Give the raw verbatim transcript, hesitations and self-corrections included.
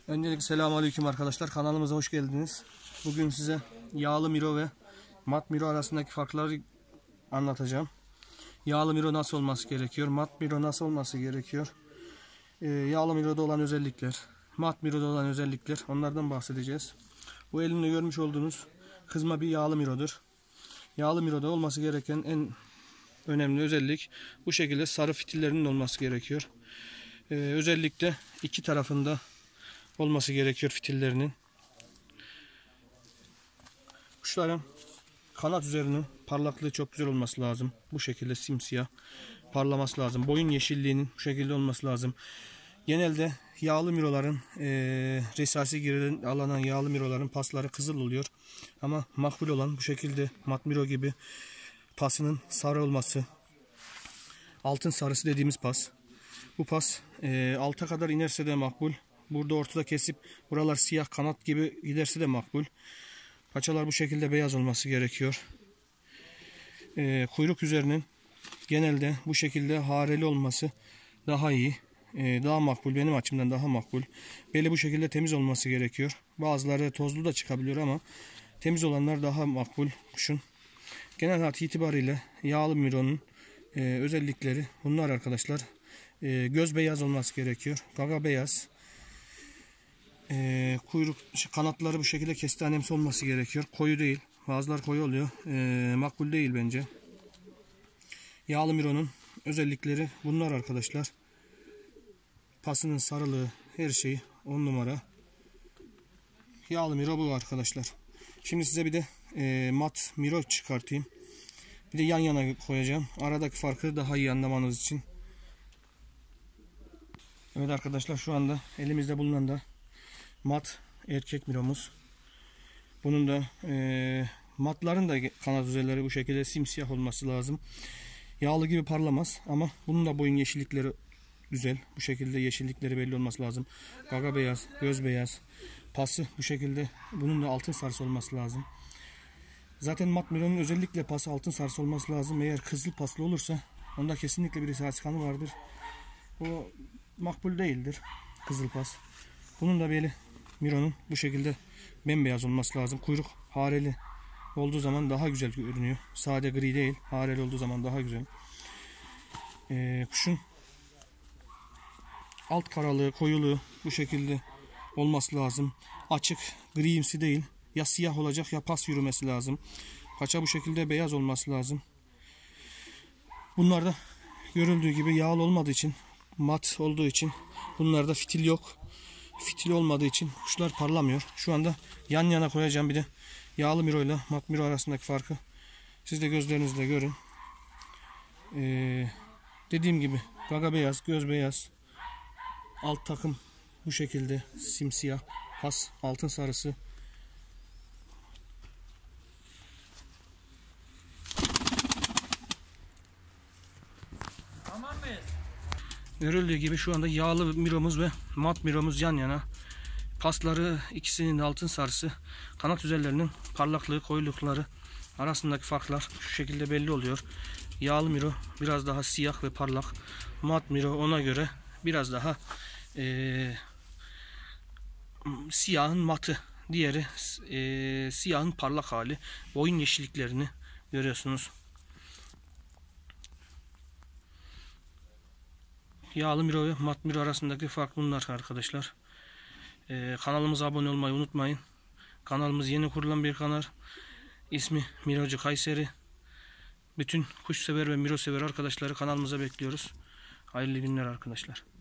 Öncelikle selamünaleyküm arkadaşlar. Kanalımıza hoş geldiniz. Bugün size yağlı miro ve mat miro arasındaki farkları anlatacağım. Yağlı miro nasıl olması gerekiyor? Mat miro nasıl olması gerekiyor? Ee, yağlı miroda olan özellikler, mat miroda olan özellikler, onlardan bahsedeceğiz. Bu elimde görmüş olduğunuz kızma bir yağlı mirodur. Yağlı miroda olması gereken en önemli özellik bu şekilde sarı fitillerinin olması gerekiyor. Ee, özellikle iki tarafında olması gerekiyor fitillerinin. Kuşların kanat üzerinin parlaklığı çok güzel olması lazım. Bu şekilde simsiyah parlaması lazım. Boyun yeşilliğinin bu şekilde olması lazım. Genelde yağlı miroların e, resasi giriden alınan yağlı miroların pasları kızıl oluyor. Ama makbul olan bu şekilde mat miro gibi pasının sarı olması. Altın sarısı dediğimiz pas. Bu pas e, alta kadar inerse de makbul. Burada ortada kesip buralar siyah kanat gibi giderse de makbul. Paçalar bu şekilde beyaz olması gerekiyor. Ee, kuyruk üzerinin genelde bu şekilde hareli olması daha iyi. Ee, daha makbul. Benim açımdan daha makbul. Beli bu şekilde temiz olması gerekiyor. Bazıları tozlu da çıkabiliyor ama temiz olanlar daha makbul kuşun. Genel hat itibariyle yağlı mironun e, özellikleri bunlar arkadaşlar. E, göz beyaz olması gerekiyor. Gaga beyaz. Ee, kuyruk kanatları bu şekilde kestanemsi olması gerekiyor. Koyu değil. Bazılar koyu oluyor. Ee, makbul değil bence. Yağlı mironun özellikleri bunlar arkadaşlar. Pasının sarılığı, her şeyi on numara. Yağlı miro bu arkadaşlar. Şimdi size bir de e, mat miro çıkartayım. Bir de yan yana koyacağım. Aradaki farkı daha iyi anlamanız için. Evet arkadaşlar, şu anda elimizde bulunan da mat erkek miromuz. Bunun da e, matların da kanat üzerleri bu şekilde simsiyah olması lazım. Yağlı gibi parlamaz ama bunun da boyun yeşillikleri güzel. Bu şekilde yeşillikleri belli olması lazım. Gaga beyaz, göz beyaz. Pası bu şekilde. Bunun da altın sarısı olması lazım. Zaten mat mironun özellikle pası altın sarısı olması lazım. Eğer kızıl paslı olursa onda kesinlikle bir risasi kanı vardır. O makbul değildir. Kızıl pas. Bunun da beli mironun bu şekilde bembeyaz olması lazım. Kuyruk hareli olduğu zaman daha güzel görünüyor. Sade gri değil. Hareli olduğu zaman daha güzel. Ee, kuşun alt karalığı, koyuluğu bu şekilde olması lazım. Açık grimsi değil. Ya siyah olacak ya pas yürümesi lazım. Paça bu şekilde beyaz olması lazım. Bunlarda görüldüğü gibi yağlı olmadığı için, mat olduğu için bunlarda fitil yok. Fitil olmadığı için kuşlar parlamıyor. Şu anda yan yana koyacağım bir de yağlı miro ile mat miro arasındaki farkı siz de gözlerinizle görün. Ee, dediğim gibi gaga beyaz, göz beyaz, alt takım bu şekilde simsiyah, pas altın sarısı. Tamam mıyız? Görüldüğü gibi şu anda yağlı miromuz ve mat miromuz yan yana. Pasları ikisinin de altın sarısı. Kanat üzerlerinin parlaklığı, koyulukları arasındaki farklar şu şekilde belli oluyor. Yağlı miro biraz daha siyah ve parlak. Mat miro ona göre biraz daha e, siyahın matı. Diğeri e, siyahın parlak hali. Boyun yeşilliklerini görüyorsunuz. Yağlı miro ve mat miro arasındaki fark bunlar arkadaşlar. Ee, kanalımıza abone olmayı unutmayın. Kanalımız yeni kurulan bir kanal. İsmi Mirocu Kayseri. Bütün kuş sever ve miro sever arkadaşları kanalımıza bekliyoruz. Hayırlı günler arkadaşlar.